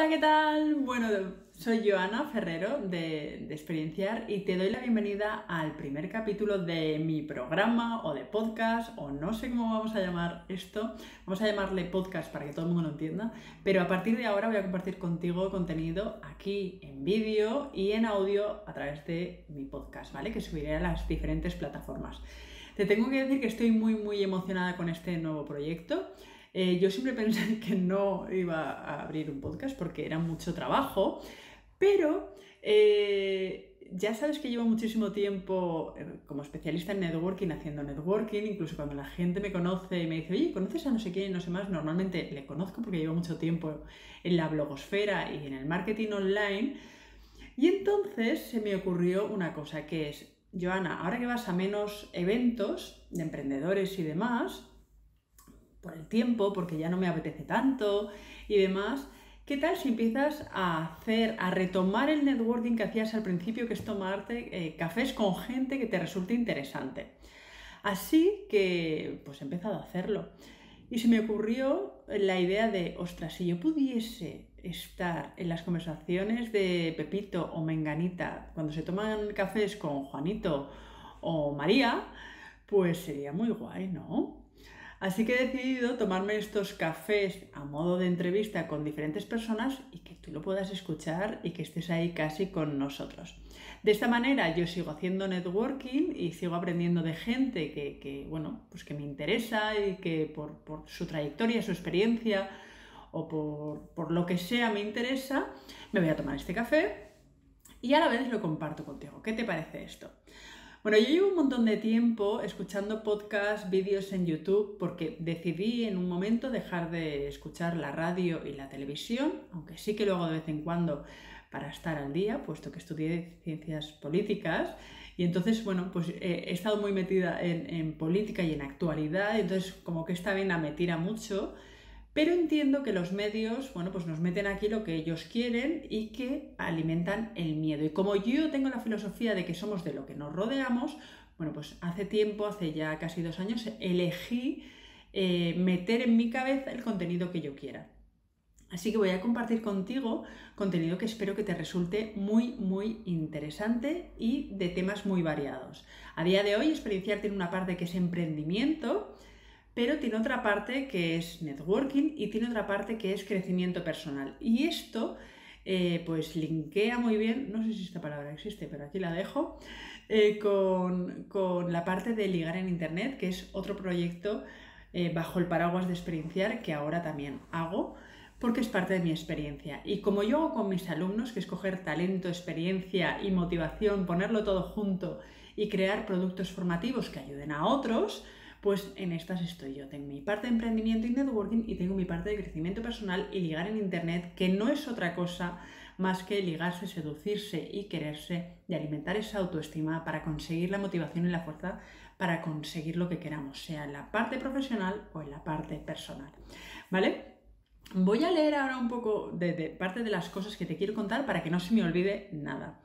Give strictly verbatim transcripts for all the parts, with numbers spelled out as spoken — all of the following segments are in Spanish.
Hola, ¿qué tal? Bueno, soy Joana Ferrero de, de Experienciar y te doy la bienvenida al primer capítulo de mi programa o de podcast, o no sé cómo vamos a llamar esto. Vamos a llamarle podcast para que todo el mundo lo entienda, pero a partir de ahora voy a compartir contigo contenido aquí en vídeo y en audio a través de mi podcast, ¿vale? Que subiré a las diferentes plataformas. Te tengo que decir que estoy muy muy emocionada con este nuevo proyecto. Eh, yo siempre pensé que no iba a abrir un podcast porque era mucho trabajo, pero eh, ya sabes que llevo muchísimo tiempo eh, como especialista en networking, haciendo networking. Incluso cuando la gente me conoce y me dice, oye, ¿conoces a no sé quién y no sé más? Normalmente le conozco porque llevo mucho tiempo en la blogosfera y en el marketing online. Y entonces se me ocurrió una cosa, que es, Joana, ahora que vas a menos eventos de emprendedores y demás, por el tiempo, porque ya no me apetece tanto y demás, ¿qué tal si empiezas a hacer, a retomar el networking que hacías al principio, que es tomarte eh, cafés con gente que te resulte interesante? Así que, pues he empezado a hacerlo. Y se me ocurrió la idea de, ostras, si yo pudiese estar en las conversaciones de Pepito o Menganita cuando se toman cafés con Juanito o María, pues sería muy guay, ¿no? Así que he decidido tomarme estos cafés a modo de entrevista con diferentes personas y que tú lo puedas escuchar y que estés ahí casi con nosotros. De esta manera yo sigo haciendo networking y sigo aprendiendo de gente que, que, bueno, pues que me interesa y que por, por su trayectoria, su experiencia o por, por lo que sea me interesa, me voy a tomar este café y a la vez lo comparto contigo. ¿Qué te parece esto? Bueno, yo llevo un montón de tiempo escuchando podcasts, vídeos en YouTube, porque decidí en un momento dejar de escuchar la radio y la televisión, aunque sí que lo hago de vez en cuando para estar al día, puesto que estudié ciencias políticas. Y entonces, bueno, pues eh, he estado muy metida en, en política y en actualidad, entonces como que esta vena me tira mucho. Pero entiendo que los medios, bueno, pues nos meten aquí lo que ellos quieren y que alimentan el miedo. Y como yo tengo la filosofía de que somos de lo que nos rodeamos, bueno, pues hace tiempo, hace ya casi dos años, elegí eh, meter en mi cabeza el contenido que yo quiera. Así que voy a compartir contigo contenido que espero que te resulte muy, muy interesante y de temas muy variados. A día de hoy, Experienciar tiene una parte que es emprendimiento, pero tiene otra parte que es networking y tiene otra parte que es crecimiento personal. Y esto, eh, pues, linkea muy bien, no sé si esta palabra existe, pero aquí la dejo, eh, con, con la parte de ligar en Internet, que es otro proyecto eh, bajo el paraguas de Experienciar que ahora también hago, porque es parte de mi experiencia. Y como yo hago con mis alumnos, que es coger talento, experiencia y motivación, ponerlo todo junto y crear productos formativos que ayuden a otros, pues en estas estoy yo. Tengo mi parte de emprendimiento y networking y tengo mi parte de crecimiento personal y ligar en Internet, que no es otra cosa más que ligarse, seducirse y quererse y alimentar esa autoestima para conseguir la motivación y la fuerza para conseguir lo que queramos, sea en la parte profesional o en la parte personal. ¿Vale? Voy a leer ahora un poco de, de parte de las cosas que te quiero contar para que no se me olvide nada.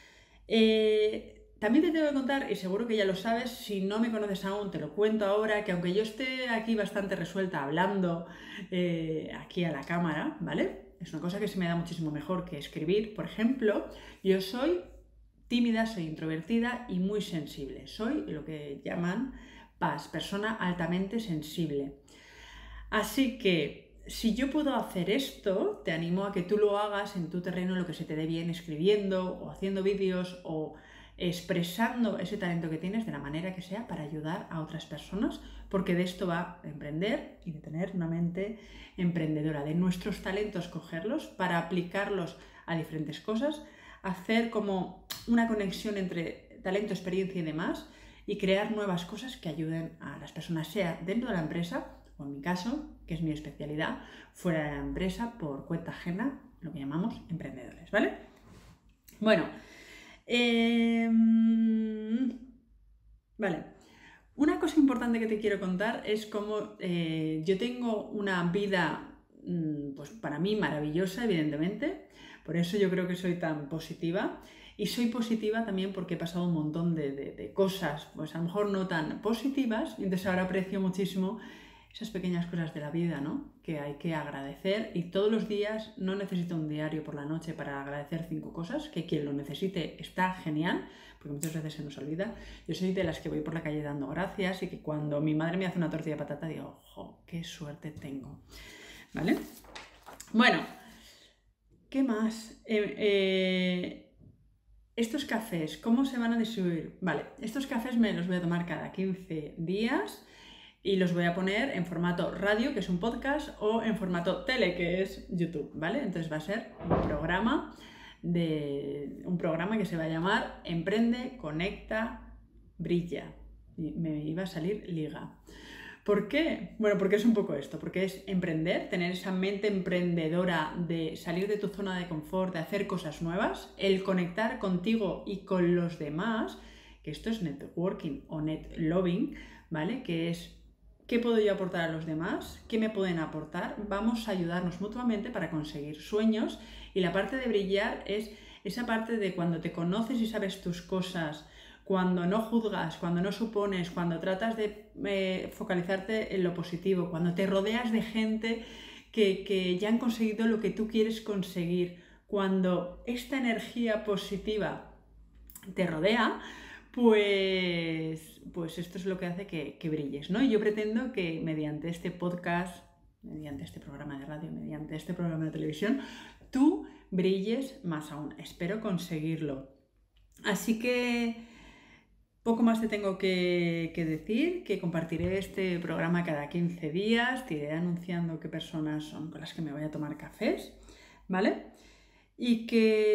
Eh... También te tengo que contar, y seguro que ya lo sabes, si no me conoces aún, te lo cuento ahora, que aunque yo esté aquí bastante resuelta hablando eh, aquí a la cámara, ¿vale? Es una cosa que se me da muchísimo mejor que escribir. Por ejemplo, yo soy tímida, soy introvertida y muy sensible. Soy lo que llaman P A S, persona altamente sensible. Así que si yo puedo hacer esto, te animo a que tú lo hagas en tu terreno, lo que se te dé bien, escribiendo o haciendo vídeos o expresando ese talento que tienes de la manera que sea para ayudar a otras personas, porque de esto va a emprender y de tener una mente emprendedora, de nuestros talentos cogerlos para aplicarlos a diferentes cosas, hacer como una conexión entre talento, experiencia y demás y crear nuevas cosas que ayuden a las personas, sea dentro de la empresa o en mi caso, que es mi especialidad, fuera de la empresa por cuenta ajena, lo que llamamos emprendedores, ¿vale? Bueno, Eh, vale, una cosa importante que te quiero contar es cómo eh, yo tengo una vida, pues para mí maravillosa, evidentemente, por eso yo creo que soy tan positiva, y soy positiva también porque he pasado un montón de, de, de cosas, pues a lo mejor no tan positivas, y entonces ahora aprecio muchísimo esas pequeñas cosas de la vida, ¿no? Que hay que agradecer, y todos los días no necesito un diario por la noche para agradecer cinco cosas, que quien lo necesite está genial, porque muchas veces se nos olvida. Yo soy de las que voy por la calle dando gracias, y que cuando mi madre me hace una tortilla de patata digo, ojo, qué suerte tengo, ¿vale? Bueno, ¿qué más? Eh, eh, estos cafés, ¿cómo se van a distribuir? Vale, estos cafés me los voy a tomar cada quince días y los voy a poner en formato radio, que es un podcast, o en formato tele, que es YouTube, ¿vale? Entonces va a ser un programa, de, un programa que se va a llamar Emprende, Conecta, Brilla. Y me iba a salir liga. ¿Por qué? Bueno, porque es un poco esto, porque es emprender, tener esa mente emprendedora de salir de tu zona de confort, de hacer cosas nuevas, el conectar contigo y con los demás, que esto es networking o net loving, ¿vale? Que es, ¿qué puedo yo aportar a los demás? ¿Qué me pueden aportar? Vamos a ayudarnos mutuamente para conseguir sueños. Y la parte de brillar es esa parte de cuando te conoces y sabes tus cosas, cuando no juzgas, cuando no supones, cuando tratas de eh, focalizarte en lo positivo, cuando te rodeas de gente que, que ya han conseguido lo que tú quieres conseguir, cuando esta energía positiva te rodea, pues, pues esto es lo que hace que, que brilles, ¿no? Y yo pretendo que mediante este podcast, mediante este programa de radio, mediante este programa de televisión, tú brilles más aún. Espero conseguirlo. Así que poco más te tengo que, que decir, que compartiré este programa cada quince días, te iré anunciando qué personas son con las que me voy a tomar cafés, ¿vale? Y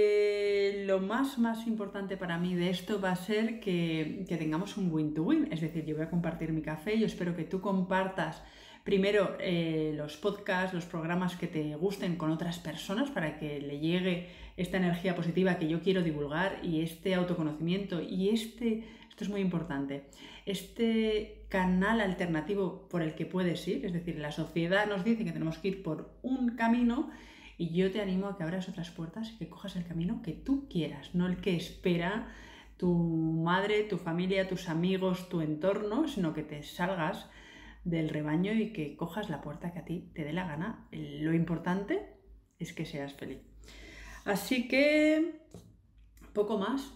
que lo más, más importante para mí de esto va a ser que, que tengamos un win-to-win, es decir, yo voy a compartir mi café, yo espero que tú compartas primero eh, los podcasts, los programas que te gusten con otras personas para que le llegue esta energía positiva que yo quiero divulgar y este autoconocimiento y este, esto es muy importante, este canal alternativo por el que puedes ir, es decir, la sociedad nos dice que tenemos que ir por un camino y yo te animo a que abras otras puertas y que cojas el camino que tú quieras, no el que espera tu madre, tu familia, tus amigos, tu entorno, sino que te salgas del rebaño y que cojas la puerta que a ti te dé la gana. Lo importante es que seas feliz. Así que, poco más.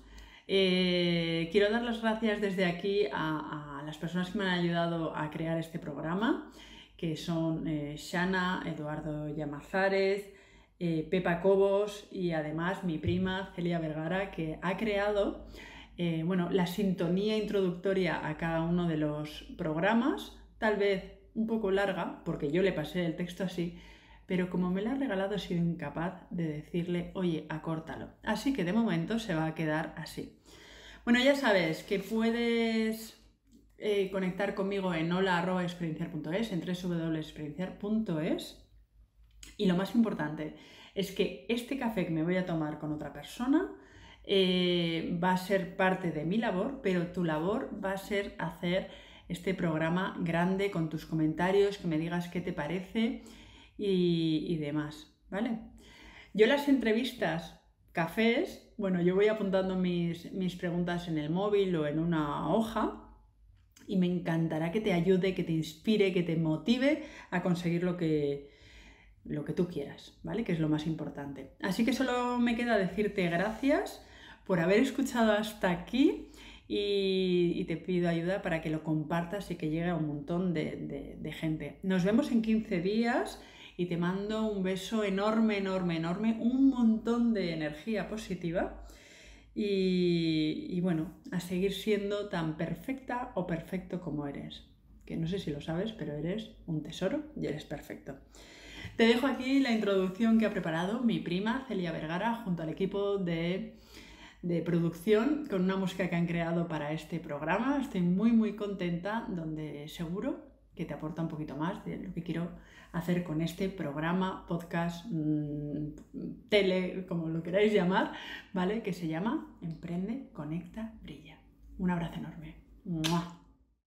Eh, quiero dar las gracias desde aquí a, a las personas que me han ayudado a crear este programa, que son eh, Shana, Eduardo Llamazares, eh, Pepa Cobos y además mi prima Celia Vergara, que ha creado eh, bueno, la sintonía introductoria a cada uno de los programas, tal vez un poco larga, porque yo le pasé el texto así, pero como me la ha regalado he sido incapaz de decirle, oye, acórtalo. Así que de momento se va a quedar así. Bueno, ya sabes que puedes eh, conectar conmigo en hola arroba experienciar punto es, en doble u doble u doble u punto experienciar punto es, y lo más importante es que este café que me voy a tomar con otra persona eh, va a ser parte de mi labor, pero tu labor va a ser hacer este programa grande con tus comentarios, que me digas qué te parece y, y demás, ¿vale? Yo las entrevistas, cafés, bueno, yo voy apuntando mis, mis preguntas en el móvil o en una hoja y me encantará que te ayude, que te inspire, que te motive a conseguir lo que, lo que tú quieras, ¿vale? Que es lo más importante. Así que solo me queda decirte gracias por haber escuchado hasta aquí. Y, y te pido ayuda para que lo compartas y que llegue a un montón de, de, de gente. Nos vemos en quince días y te mando un beso enorme, enorme, enorme, un montón de energía positiva y, y bueno, a seguir siendo tan perfecta o perfecto como eres. Que no sé si lo sabes, pero eres un tesoro y eres perfecto. Te dejo aquí la introducción que ha preparado mi prima Celia Vergara junto al equipo de... de producción con una música que han creado para este programa. Estoy muy muy contenta, donde seguro que te aporta un poquito más de lo que quiero hacer con este programa, podcast, mmm, tele, como lo queráis llamar, ¿vale? Que se llama Emprende, Conecta, Brilla. Un abrazo enorme. ¡Mua!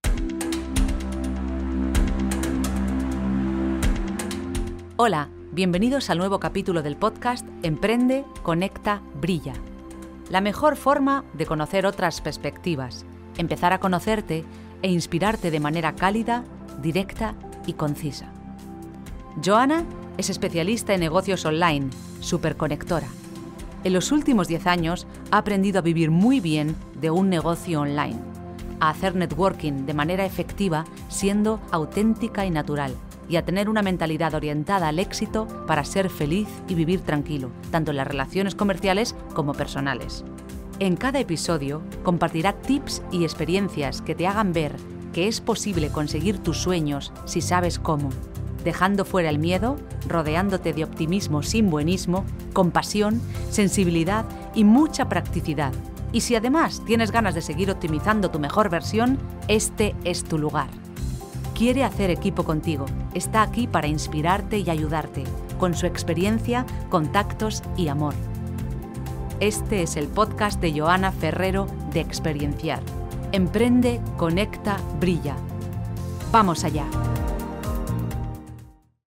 Hola, bienvenidos al nuevo capítulo del podcast Emprende, Conecta, Brilla. La mejor forma de conocer otras perspectivas, empezar a conocerte e inspirarte de manera cálida, directa y concisa. Joana es especialista en negocios online, superconectora. En los últimos diez años ha aprendido a vivir muy bien de un negocio online, a hacer networking de manera efectiva siendo auténtica y natural, y a tener una mentalidad orientada al éxito para ser feliz y vivir tranquilo, tanto en las relaciones comerciales como personales. En cada episodio compartirá tips y experiencias que te hagan ver que es posible conseguir tus sueños si sabes cómo, dejando fuera el miedo, rodeándote de optimismo sin buenismo, compasión, sensibilidad y mucha practicidad. Y si además tienes ganas de seguir optimizando tu mejor versión, este es tu lugar. Quiere hacer equipo contigo, está aquí para inspirarte y ayudarte, con su experiencia, contactos y amor. Este es el podcast de Joana Ferrero de Experienciar. Emprende, conecta, brilla. ¡Vamos allá!